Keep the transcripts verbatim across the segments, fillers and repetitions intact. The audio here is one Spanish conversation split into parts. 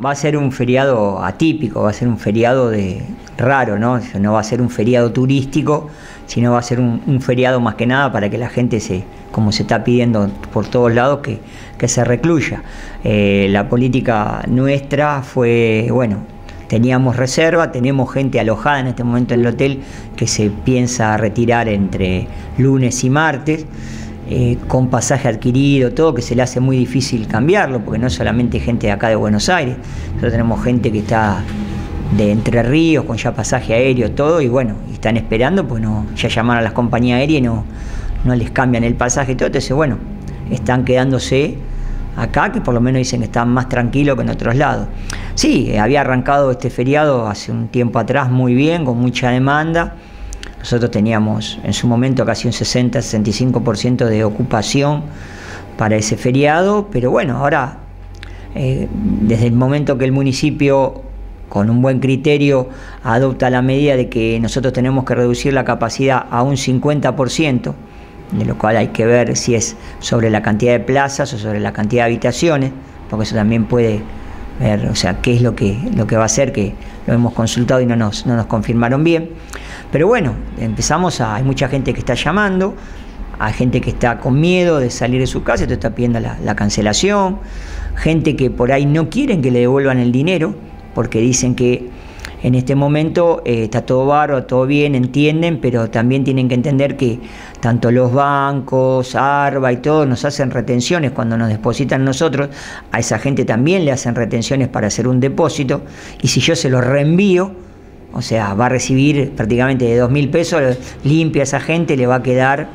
va a ser un feriado atípico, va a ser un feriado de raro, ¿no? No va a ser un feriado turístico, sino va a ser un, un feriado más que nada para que la gente, se, como se está pidiendo por todos lados, que, que se recluya. Eh, la política nuestra fue, bueno, teníamos reserva, tenemos gente alojada en este momento en el hotel que se piensa retirar entre lunes y martes, eh, con pasaje adquirido, todo, que se le hace muy difícil cambiarlo, porque no es solamente gente de acá de Buenos Aires, nosotros tenemos gente que está de Entre Ríos, con ya pasaje aéreo, todo, y bueno, están esperando, pues no, ya llamaron a las compañías aéreas y no, no les cambian el pasaje y todo, entonces bueno, están quedándose acá, que por lo menos dicen que están más tranquilos que en otros lados. Sí, había arrancado este feriado hace un tiempo atrás muy bien, con mucha demanda. Nosotros teníamos en su momento casi un sesenta a sesenta y cinco por ciento de ocupación para ese feriado, pero bueno, ahora, eh, desde el momento que el municipio, con un buen criterio, adopta la medida de que nosotros tenemos que reducir la capacidad a un cincuenta por ciento, de lo cual hay que ver si es sobre la cantidad de plazas o sobre la cantidad de habitaciones, porque eso también puede ver, o sea, qué es lo que, lo que va a hacer, que lo hemos consultado y no nos, no nos confirmaron bien. Pero bueno, empezamos a, hay mucha gente que está llamando, hay gente que está con miedo de salir de su casa, entonces está pidiendo la, la cancelación, gente que por ahí no quieren que le devuelvan el dinero, porque dicen que en este momento eh, está todo bárbaro, todo bien, entienden, pero también tienen que entender que tanto los bancos, ARBA y todo nos hacen retenciones cuando nos depositan nosotros, a esa gente también le hacen retenciones para hacer un depósito, y si yo se lo reenvío, o sea, va a recibir prácticamente de dos mil pesos, limpia a esa gente, le va a quedar,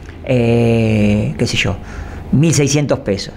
eh, qué sé yo, mil seiscientos pesos.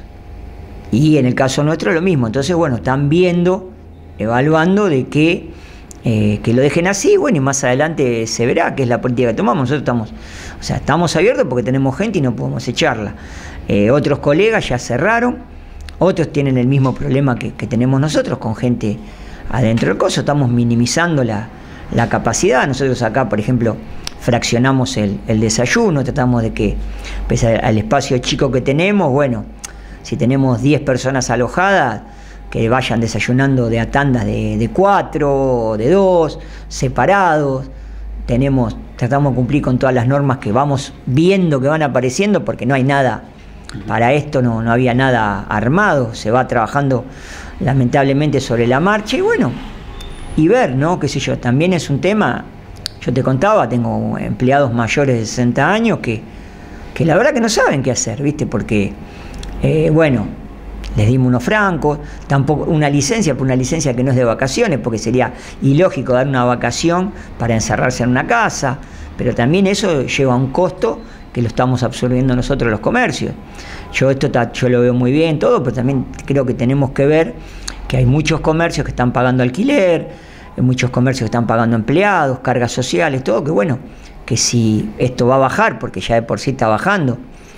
Y en el caso nuestro lo mismo, entonces bueno, están viendo, evaluando de que, eh, que lo dejen así, bueno, y más adelante se verá qué es la política que tomamos. Nosotros estamos, o sea, estamos abiertos porque tenemos gente y no podemos echarla. Eh, otros colegas ya cerraron, otros tienen el mismo problema que, que tenemos nosotros, con gente adentro del coso, estamos minimizando la, la capacidad. Nosotros acá, por ejemplo, fraccionamos el, el desayuno, tratamos de que, pese al espacio chico que tenemos, bueno, si tenemos diez personas alojadas, que vayan desayunando de a tandas de, de cuatro o de dos, separados. Tenemos, tratamos de cumplir con todas las normas que vamos viendo que van apareciendo, porque no hay nada, para esto no, no había nada armado, se va trabajando lamentablemente sobre la marcha, y bueno, y ver, ¿no? Qué sé yo, también es un tema, yo te contaba, tengo empleados mayores de sesenta años que, que la verdad que no saben qué hacer, ¿viste? Porque, eh, bueno, les dimos unos francos, tampoco una licencia, por una licencia que no es de vacaciones, porque sería ilógico dar una vacación para encerrarse en una casa, pero también eso lleva un costo que lo estamos absorbiendo nosotros los comercios. Yo esto yo lo veo muy bien todo, pero también creo que tenemos que ver que hay muchos comercios que están pagando alquiler, hay muchos comercios que están pagando empleados, cargas sociales, todo, que bueno, que si esto va a bajar, porque ya de por sí está bajando,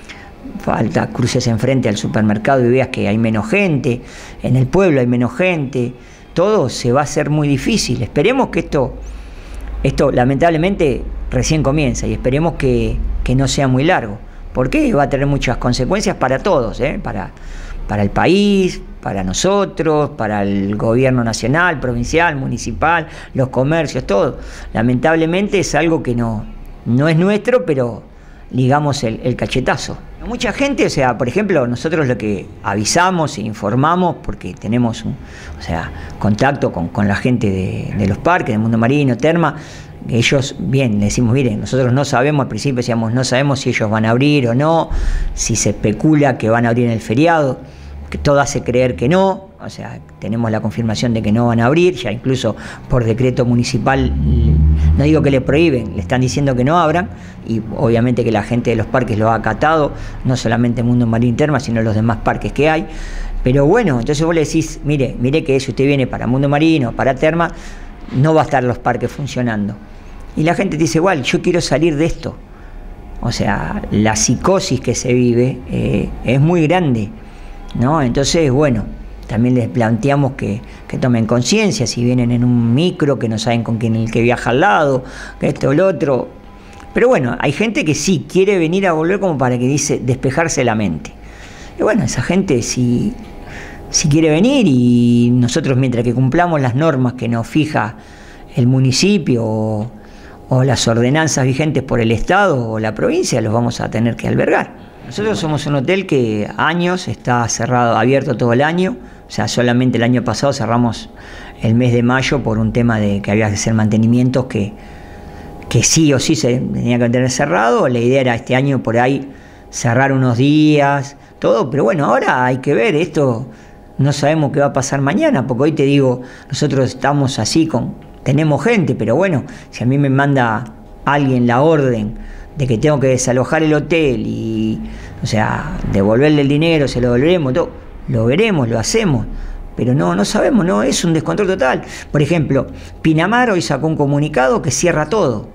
falta cruces enfrente al supermercado y veas que hay menos gente, en el pueblo hay menos gente, todo se va a hacer muy difícil. Esperemos que esto, esto lamentablemente recién comienza, y esperemos que, que no sea muy largo, porque va a tener muchas consecuencias para todos, ¿eh? para, para el país, para nosotros, para el gobierno nacional, provincial, municipal, los comercios, todo. Lamentablemente es algo que no, no es nuestro, pero digamos el, el cachetazo. Mucha gente, o sea, por ejemplo, nosotros lo que avisamos e informamos, porque tenemos un, o sea, contacto con, con la gente de, de los parques, del Mundo Marino, Terma, ellos, bien, le decimos, miren, nosotros no sabemos, al principio decíamos, no sabemos si ellos van a abrir o no, si se especula que van a abrir en el feriado, que todo hace creer que no, o sea, tenemos la confirmación de que no van a abrir, ya incluso por decreto municipal, no digo que le prohíben, le están diciendo que no abran, y obviamente que la gente de los parques lo ha acatado, no solamente Mundo Marino Terma, sino los demás parques que hay. Pero bueno, entonces vos le decís, mire, mire que si usted viene para Mundo Marino, para Terma, no va a estar los parques funcionando. Y la gente dice, igual, yo quiero salir de esto. O sea, la psicosis que se vive eh, es muy grande, ¿no? Entonces, bueno, también les planteamos que, que tomen conciencia, si vienen en un micro, que no saben con quién el que viaja al lado, que esto o lo otro. Pero bueno, hay gente que sí quiere venir a volver como para que dice despejarse la mente. Y bueno, esa gente, si si quiere venir, y nosotros, mientras que cumplamos las normas que nos fija el municipio o, o las ordenanzas vigentes por el Estado o la provincia, los vamos a tener que albergar. Nosotros somos un hotel que años está cerrado, abierto todo el año, o sea, solamente el año pasado cerramos el mes de mayo por un tema de que había que hacer mantenimientos que, que sí o sí se tenía que tener cerrado. La idea era este año por ahí cerrar unos días, todo, pero bueno, ahora hay que ver esto. No sabemos qué va a pasar mañana, porque hoy te digo, nosotros estamos así, con tenemos gente, pero bueno, si a mí me manda alguien la orden de que tengo que desalojar el hotel y, o sea, devolverle el dinero, se lo devolveremos, todo, lo veremos, lo hacemos, pero no, no sabemos, no, es un descontrol total. Por ejemplo, Pinamar hoy sacó un comunicado que cierra todo.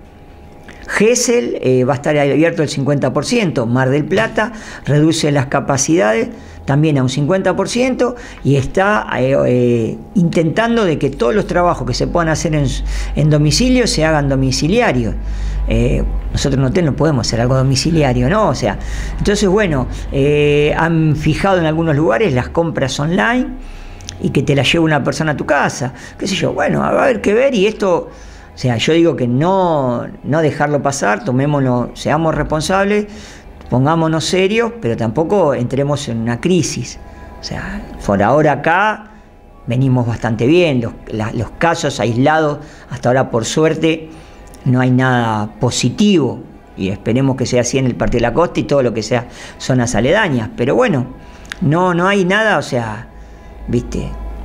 Gesell eh, va a estar abierto el cincuenta por ciento, Mar del Plata reduce las capacidades también a un cincuenta por ciento y está eh, eh, intentando de que todos los trabajos que se puedan hacer en, en domicilio se hagan domiciliarios. Eh, nosotros en hotel no podemos hacer algo domiciliario, ¿no? O sea, entonces bueno, eh, han fijado en algunos lugares las compras online y que te la lleve una persona a tu casa, qué sé yo, bueno, va a haber que ver, y esto, o sea, yo digo que no, no dejarlo pasar, tomémonos, seamos responsables, pongámonos serios, pero tampoco entremos en una crisis. O sea, por ahora acá venimos bastante bien, los, la, los casos aislados, hasta ahora por suerte no hay nada positivo, y esperemos que sea así en el Partido de la Costa y todo lo que sea zonas aledañas, pero bueno, no, no hay nada, o sea, viste,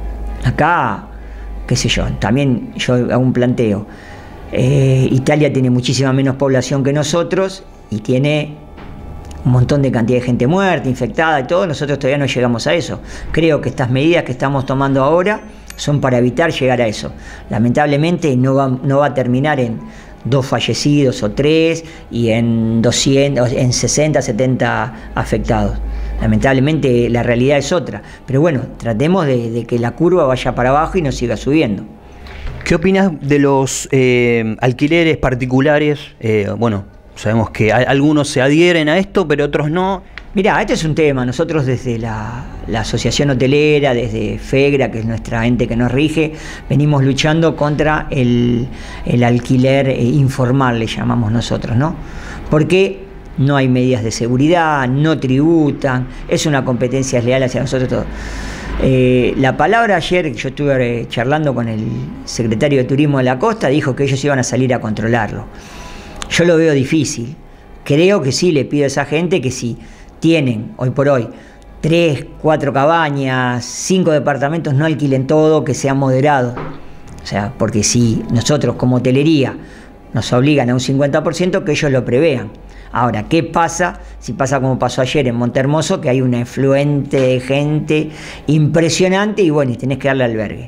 acá, qué sé yo, también yo hago un planteo, eh, Italia tiene muchísima menos población que nosotros y tiene un montón de cantidad de gente muerta, infectada y todo. Nosotros todavía no llegamos a eso. Creo que estas medidas que estamos tomando ahora son para evitar llegar a eso. Lamentablemente no va, no va a terminar en dos fallecidos o tres y en doscientos, en sesenta, setenta afectados. Lamentablemente la realidad es otra, pero bueno, tratemos de, de que la curva vaya para abajo y no siga subiendo. ¿Qué opinas de los eh, alquileres particulares? Eh, bueno, sabemos que algunos se adhieren a esto, pero otros no. Mirá, este es un tema. Nosotros desde la, la Asociación Hotelera, desde FEGRA, que es nuestra ente que nos rige, venimos luchando contra el, el alquiler eh, informal, le llamamos nosotros, ¿no? Porque no hay medidas de seguridad, no tributan, es una competencia desleal hacia nosotros todos. Eh, la palabra ayer, que yo estuve eh, charlando con el secretario de Turismo de la Costa, dijo que ellos iban a salir a controlarlo. Yo lo veo difícil. Creo que sí, le pido a esa gente que si tienen hoy por hoy tres, cuatro cabañas, cinco departamentos, no alquilen todo, que sea moderado. O sea, porque si nosotros como hotelería nos obligan a un cincuenta por ciento, que ellos lo prevean. Ahora, ¿qué pasa si pasa como pasó ayer en Montehermoso, que hay una afluente de gente impresionante y bueno, y tenés que darle albergue?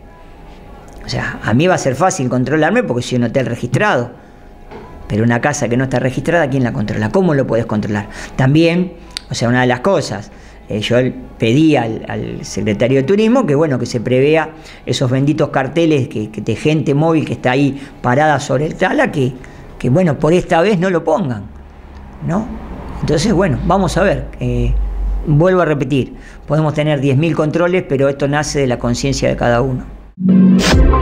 O sea, a mí va a ser fácil controlarme porque soy un hotel registrado, pero una casa que no está registrada, ¿quién la controla? ¿Cómo lo podés controlar? También, o sea, una de las cosas, eh, yo pedí al, al secretario de Turismo que bueno, que se prevea esos benditos carteles que, que de gente móvil que está ahí parada sobre el tala, que, que bueno, por esta vez no lo pongan, ¿no? Entonces, bueno, vamos a ver. Eh, vuelvo a repetir, podemos tener diez mil controles, pero esto nace de la conciencia de cada uno.